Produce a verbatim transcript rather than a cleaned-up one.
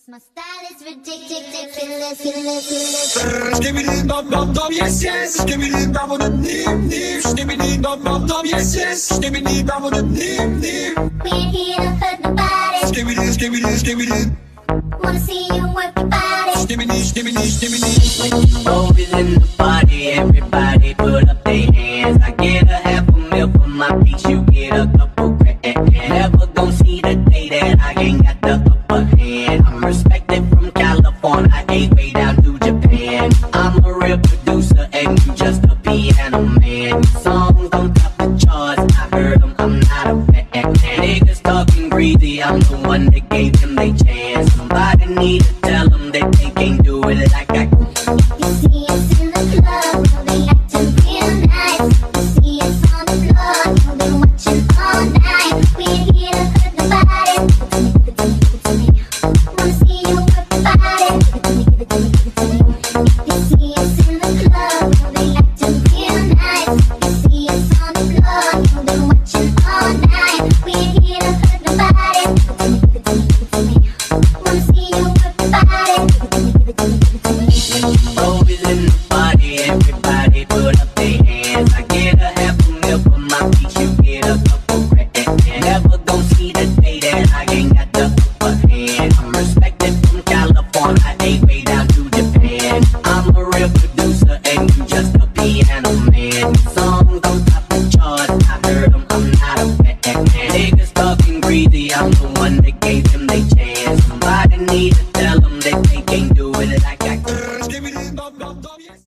My style is ridiculous, ridiculous. Skibbity dum dum dum, yes yes. Skibbity dum dum dim dim. Skibbity dum dum dum, yes yes. Skibbity dum dum dim dim. We ain't here to hurt nobody. Skibbity skibbity skibbity. Wanna see you work your body. Skibbity skibbity skibbity. When you roll it in the party, everybody put up their hands. I get a half a mil for my beats, you get a couple grand. Never gon' see the day that I ain't got the upper hand. I'm respected from California, I ain't way down to Japan. I'm a real producer and you just a piano man. Songs don't top the charts, I heard them, I'm not a fan. Niggas talking greedy, I'm the one that gave them they chance. Somebody need to tell them that they can't do it like